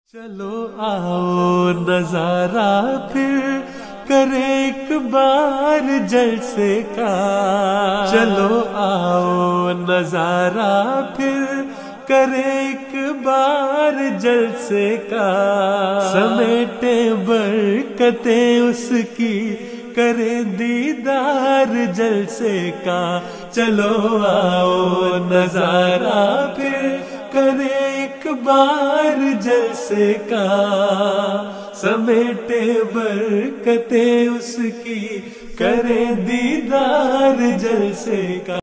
चलो आओ नजारा फिर करे एक बार जलसे का। चलो आओ नजारा फिर करे एक बार जलसे का। समेटे बरकतें उसकी करे दीदार जलसे का। चलो आओ नजारा फिर करे एक बार जलसे का। समेटे बरकतें उसकी करे दीदार जलसे का।